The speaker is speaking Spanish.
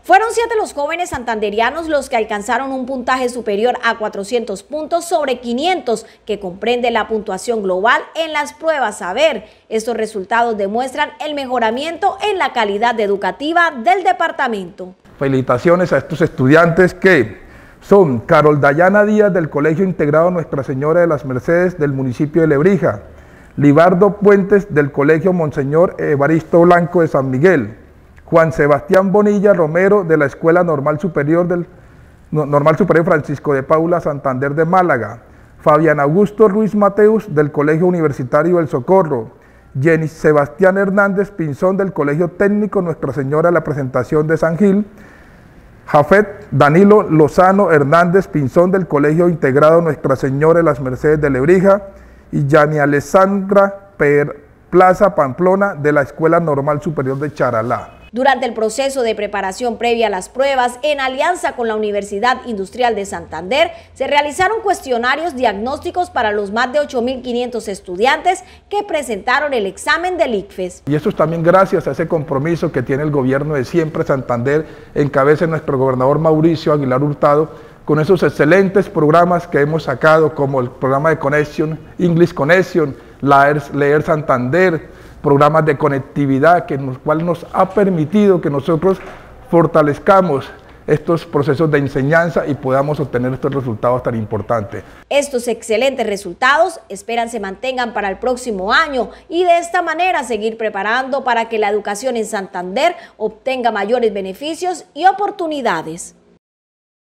Fueron 7 los jóvenes santanderianos los que alcanzaron un puntaje superior a 400 puntos sobre 500, que comprende la puntuación global en las pruebas Saber. Estos resultados demuestran el mejoramiento en la calidad educativa del departamento. Felicitaciones a estos estudiantes que son Carol Dayana Díaz del Colegio Integrado Nuestra Señora de las Mercedes del municipio de Lebrija, Libardo Puentes del Colegio Monseñor Evaristo Blanco de San Miguel, Juan Sebastián Bonilla Romero de la Escuela Normal Superior Francisco de Paula Santander de Málaga, Fabián Augusto Ruiz Mateus del Colegio Universitario del Socorro, Jenny Sebastián Hernández Pinzón del Colegio Técnico Nuestra Señora de la Presentación de San Gil, Jafet Danilo Lozano Hernández Pinzón del Colegio Integrado Nuestra Señora de las Mercedes de Lebrija y Yani Alessandra Plaza Pamplona de la Escuela Normal Superior de Charalá. Durante el proceso de preparación previa a las pruebas, en alianza con la Universidad Industrial de Santander, se realizaron cuestionarios diagnósticos para los más de 8.500 estudiantes que presentaron el examen del ICFES. Y eso es también gracias a ese compromiso que tiene el gobierno de Siempre Santander, en cabeza de nuestro gobernador Mauricio Aguilar Hurtado, con esos excelentes programas que hemos sacado, como el programa de Connection, English Connection, Leer Santander, programas de conectividad, cual nos ha permitido que nosotros fortalezcamos estos procesos de enseñanza y podamos obtener estos resultados tan importantes. Estos excelentes resultados esperan se mantengan para el próximo año y de esta manera seguir preparando para que la educación en Santander obtenga mayores beneficios y oportunidades.